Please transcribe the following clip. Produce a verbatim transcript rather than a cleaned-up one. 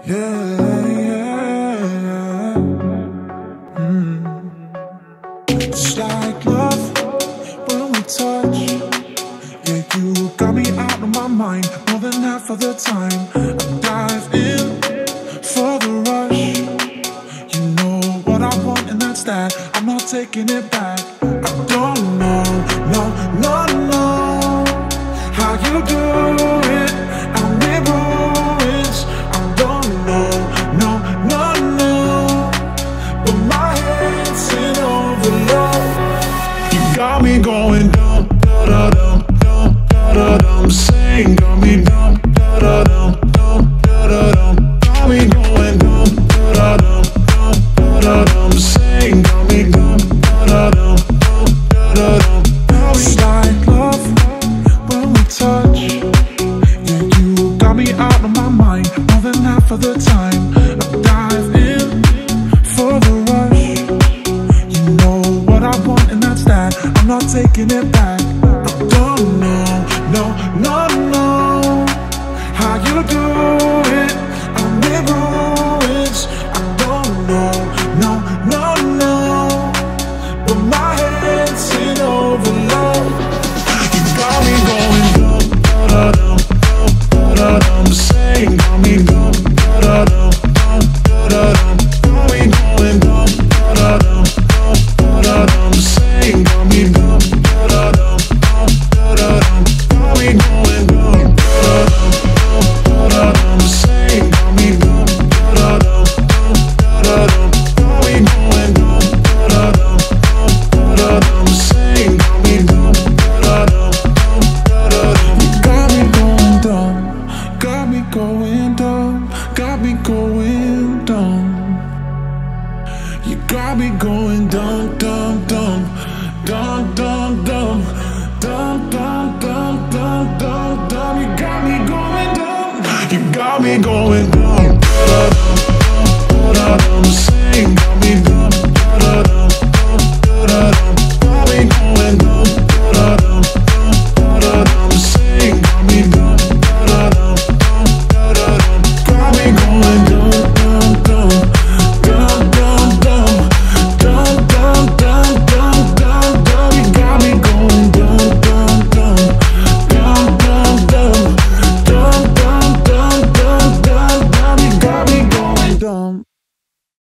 Yeah, yeah. Mm. It's like love when we touch. Yeah, you got me out of my mind more than half of the time. I dive in for the rush. You know what I want and that's that. I'm not taking it back. I don't know, no, no, no, how you do it. I'm in ruins. I don't know, no, no, no, but my head's in overload. You got me going dumb, da da dum, dum, da da dum. Saying got me dumb, da da dum, dum, da da dum. Got me going dumb, da da dum, dum, da da dum. Saying got me dumb, da da dum, dum, da da dum. It's like love when we touch. Yeah, you got me out of my mind more than half of the time. I dive in for the rush. You know what I want and that's that. I'm not taking it back. I don't know, no, no, no, how you do it. I'm in ruins. I don't know, no, no, no, but my head's in overload. You got me going dumb, da da dum, dum, da da dum. Saying got me dumb, da da dum, dum, da da dum. Got me going dumb, da da dum, dum, da da dum. Saying got me dumb, da da dum, dum, da da dum. Got me going dumb, da da dum, dum, da da dum. Saying got me dumb, da da dum, dum, da da dum. Got me going dumb, da da dum, dum, da da dum. Saying got me dumb, da da dum, dum, da da dum. You got me going dumb, got me going dumb, got me going dumb. You got me going dumb, dumb, dumb, dumb, dumb, dumb, dumb, dumb, dumb, dumb, dumb, dumb. You got me going dumb. You got me going dumb, da da dum, da da dum.